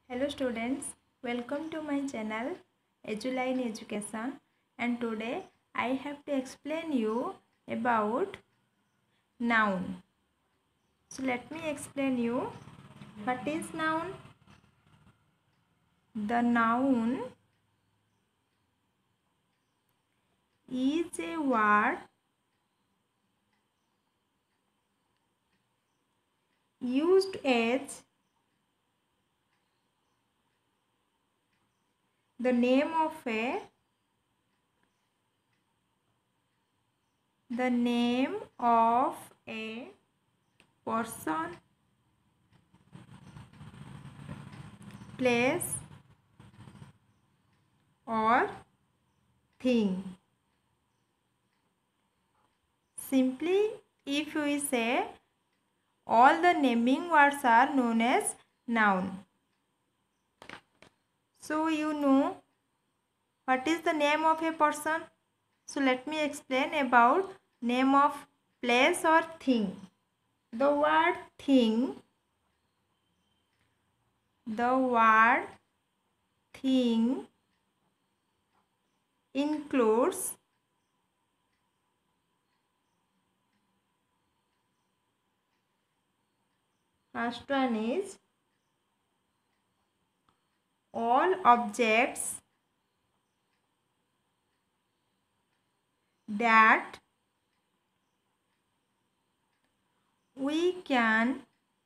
Hello students, welcome to my channel EduLine Education, and today I have to explain you about noun. So let me explain you what is noun. The noun is a word used as the name of a person, place or thing. Simply, if we say all the naming words are known as noun. So you know what is the name of a person? So let me explain about name of place or thing. The word thing includes first one is all objects that we can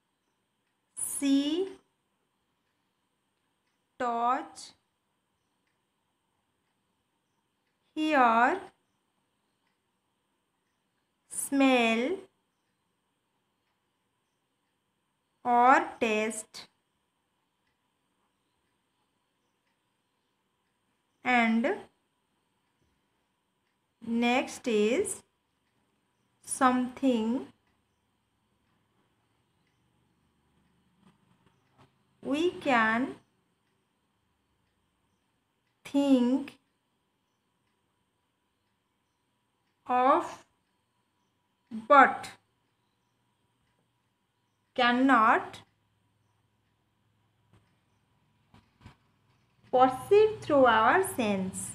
see, touch, hear, smell or taste. And next is something we can think of but cannot perceive through our sense.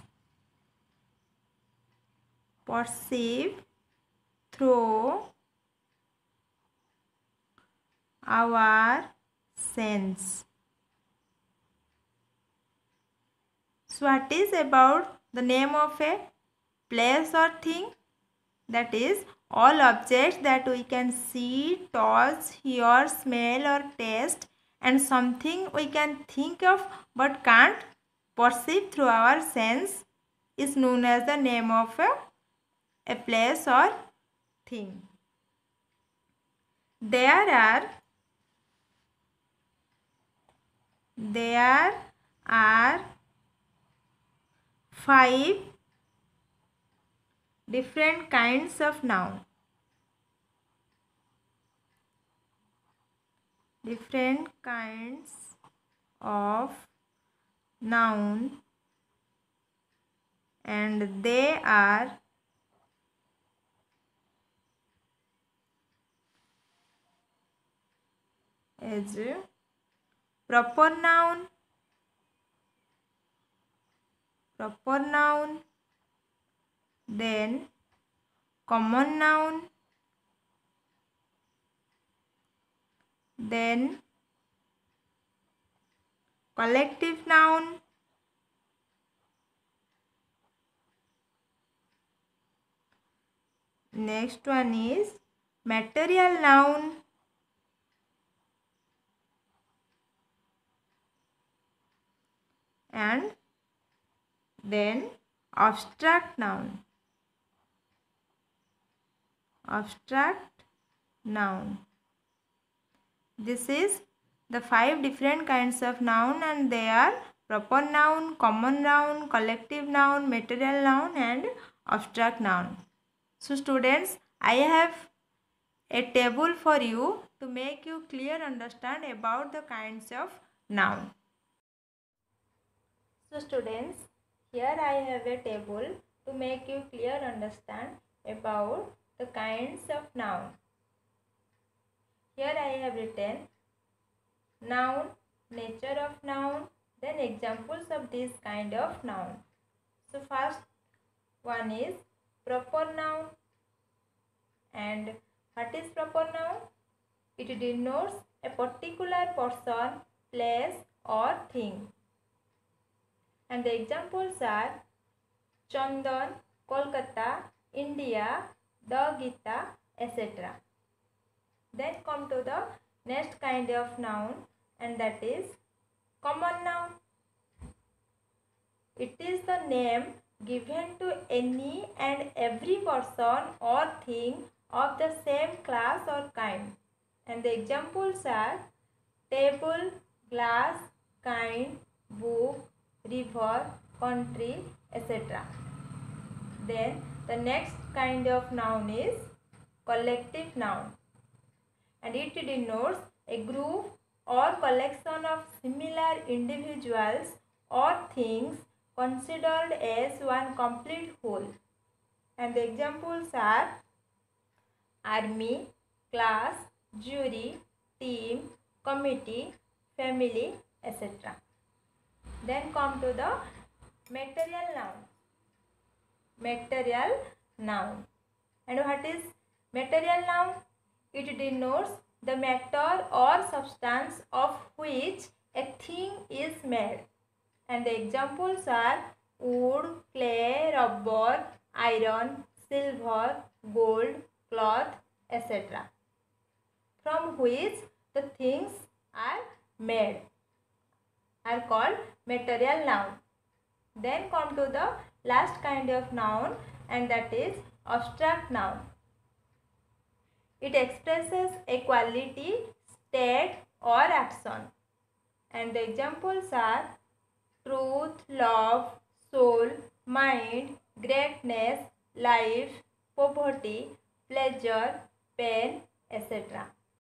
Perceive through our sense. So what is about the name of a place or thing? That is all objects that we can see, touch, hear, smell or taste, and something we can think of but can't perceive through our sense is known as the name of a place or thing. There are 5 different kinds of noun. Different kinds of noun, and they are as proper noun, then common noun, then collective noun, next one is material noun, and then abstract noun. This is the 5 different kinds of noun, and they are proper noun, common noun, collective noun, material noun and abstract noun. So students, I have a table for you to make you clear understand about the kinds of noun. So students, here I have a table to make you clear understand about the kinds of noun. Here I have written noun nature of noun, then examples of this kind of noun. So first one is proper noun. And what is proper noun? It denotes a particular person, place or thing. And the examples are Chandan, Kolkata, India, the Gita, etc. Then come to the next kind of noun, and that is common noun. It is the name given to any and every person or thing of the same class or kind. And the examples are table, glass, kind, book, river, country, etc. Then the next kind of noun is collective noun, and it denotes a group or collection of similar individuals or things considered as one complete whole. And the examples are army, class, jury, team, committee, family, etc. Then come to the material noun. Material noun. And what is material noun? It denotes the matter or substance of which a thing is made. And the examples are wood, clay, rubber, iron, silver, gold, cloth, etc. from which the things are made are called material noun. Then come to the last kind of noun, and that is abstract noun. It expresses a quality, state or action. And the examples are truth, love, soul, mind, greatness, life, poverty, pleasure, pain, etc.